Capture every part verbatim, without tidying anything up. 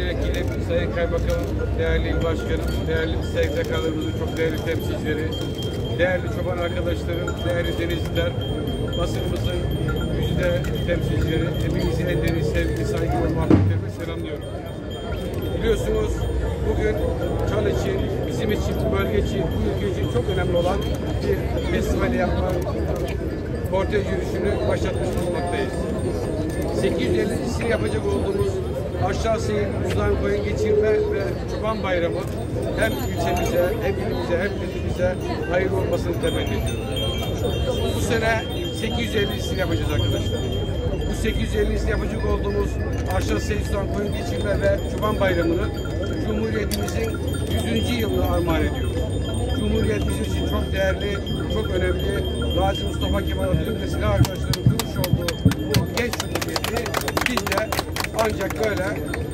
değerli vekilim, sayın kaymakamım, değerli il başkanım, değerli S T K'larımızın çok değerli temsilcileri, değerli çoban arkadaşlarım, değerli denizciler, basınımızın güzide temsilcileri, hepinizi en derin sevgi, saygı ve muhabbetlerime selamlıyorum. Biliyorsunuz bugün Çal için, bizim için, bu bölge için, bu ülke için çok önemli olan bir festival yapma, kortej yürüyüşünü başlatmış bulunmaktayız. sekiz yüz ellincisini yapacak olduğumuz Aşağı Seyir Uzan Koyun Geçirme ve Çoban Bayramı hem ilçemize, hem ilimize, hem ilimize hayırlı olmasını temenni ediyoruz. Bu sene sekiz yüz ellincisini yapacağız arkadaşlar. Bu sekiz yüz ellincisini yapacak olduğumuz Aşağı Seyir Uzan Koyun Geçirme ve Çoban Bayramı'nı Cumhuriyetimizin yüzüncü yılını armağan ediyoruz. Cumhuriyet bizim için çok değerli, çok önemli. Gazi Mustafa Kemal Atatürk ve silah arkadaşlarının kurmuş olduğu bu genç cumhuriyeti biz de ancak böyle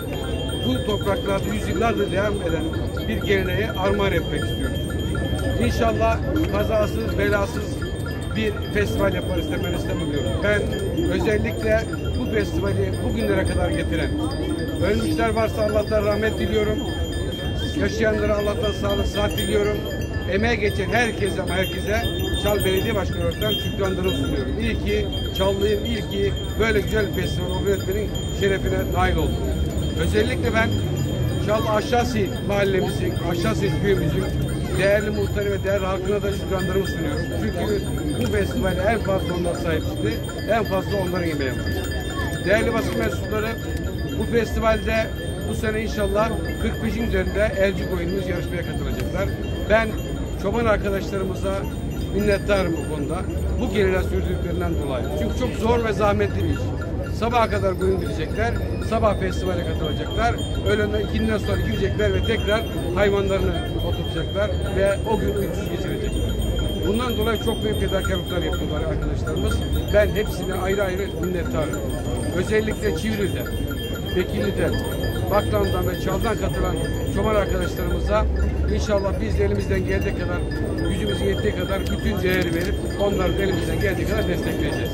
bu topraklarda yüzyıllardır devam eden bir geleneğe armağan etmek istiyoruz. İnşallah kazasız, belasız bir festival yaparız temennisinde bulunuyorum. Ben özellikle bu festivali bugünlere kadar getiren, ölmüşler varsa Allah'tan rahmet diliyorum. Yaşayanlara Allah'tan sağlık, sıhhat diliyorum. Emeğe geçen herkese ama herkese Çal Belediye Başkanı olarak şükranlarımı sunuyorum. İyi ki Çallıyım, iyi ki böyle güzel bir festival organizatörünün şerefine nail oldum. Özellikle ben Çal Aşağı Seyir mahallemizin, Aşağı Seyir köyümüzün değerli muhtarı ve değerli halkına da şükranlarımı sunuyorum. Çünkü bu festivale en fazla onlar sahip çıktı, en fazla onların emeği var. Değerli basın mensupları, bu festivalde bu sene inşallah kırk beşin üzerinde elci koyunumuz yarışmaya katılacaklar. Ben çoban arkadaşlarımıza minnettarım bu konuda. Bu geleneği sürdürdüklerinden dolayı. Çünkü çok zor ve zahmetli bir iş. Sabaha kadar koyun gidecekler, sabah festivale katılacaklar, öğlenden ikindiden sonra gidecekler ve tekrar hayvanlarını oturtacaklar ve o gün uykusuz geçirecekler. Bundan dolayı çok büyük fedakarlıklar yapıyorlar arkadaşlarımız. Ben hepsine ayrı ayrı minnettarım. Özellikle Çivril'de, Bekirli'de, Baklan'dan ve Çal'dan katılan çoban arkadaşlarımıza inşallah biz de elimizden geldiği kadar, gücümüzün yettiği kadar bütün değeri verip onları da elimizden geldiği kadar destekleyeceğiz.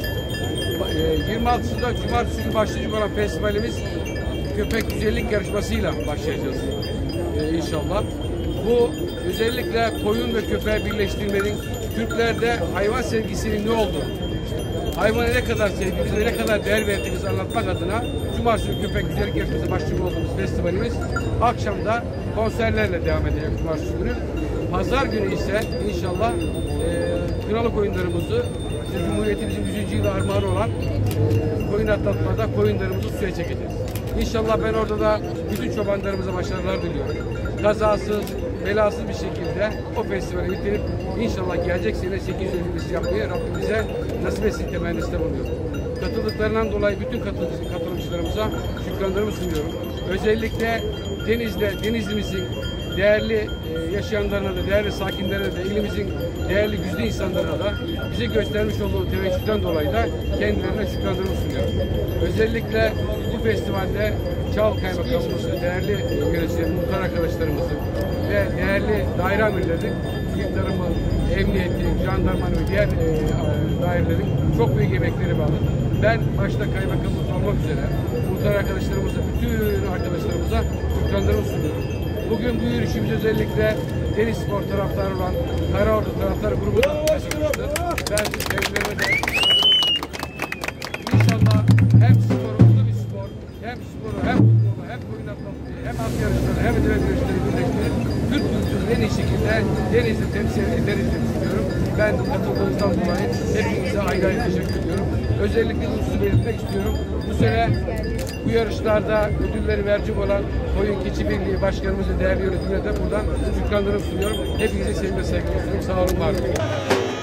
yirmi altısında Cumartesi günü başlayacak olan festivalimiz köpek güzellik yarışmasıyla başlayacağız ee, inşallah. Bu özellikle koyun ve köpeği birleştirmenin Türklerde hayvan sevgisinin ne olduğunu, hayvana ne kadar sevdiğimizi ve ne kadar değer verdiğimizi anlatmak adına Cumartesi günü köpek güzellik yarışması başlayacak olduğumuz festivalimiz akşamda konserlerle devam edecek Cumartesi günü. Pazar günü ise inşallah e, kınalık oyunlarımızı Cumhuriyetimizin yüzüncü yılı armağanı olan e, koyun atlatmada koyunlarımızı suya çekeceğiz. İnşallah ben orada da bütün çobanlarımıza başarılar diliyorum. Kazasız, belasız bir şekilde o festivali bitirip inşallah gelecek sene sekiz yüz ellincisini yapmayı Rabbimize nasip etsin temennisinde bulunuyorum. Katıldıklarından dolayı bütün katılımcılarımıza şükranlarımı sunuyorum. Özellikle Deniz'de, Denizlimizin değerli e, yaşayanlarına da, değerli sakinlerine de, ilimizin değerli güzide insanlarına da bize göstermiş olduğu teveccühden dolayı da kendilerine şükranlarımı sunuyorum. Özellikle bu festivalde Çal Kaymakamımızı, değerli yöneticiler, muhtar arkadaşlarımızı ve değerli daire amirleri, yurtlarımı, emniyeti, jandarmanı ve diğer e, dairelerin çok büyük emekleri bağlı. Ben başta kaymakamımız olmak üzere muhtar arkadaşlarımıza, bütün arkadaşlarımıza şükranlarımı sunuyorum. Bugün bu yürüyüşümüz özellikle Deniz Spor taraftarı olan Karaordu taraftarı grubu da katılmıştır. Ben kendilerine de inşallah hem sporumuzda bir spor, hem sporu, hem futbolu, hem koyun atlamayı, hem at yarışları, hem deve güreşleri birleştirip Türk kültürünü en iyi şekilde Denizli temsil ederiz düşünüyorum. Ben katıldığınızdan dolayı hepinize ayrı ayrı teşekkür ediyorum. Özellikle hususu belirtmek istiyorum. Bu sene bu yarışlarda ödülleri verecek olan Koyun Keçi Birliği Başkanımızın değerli yönetimine de buradan şükranlarımı sunuyorum. Hepinize sevgi ve saygılar sunuyorum. Sağ olun, var olun.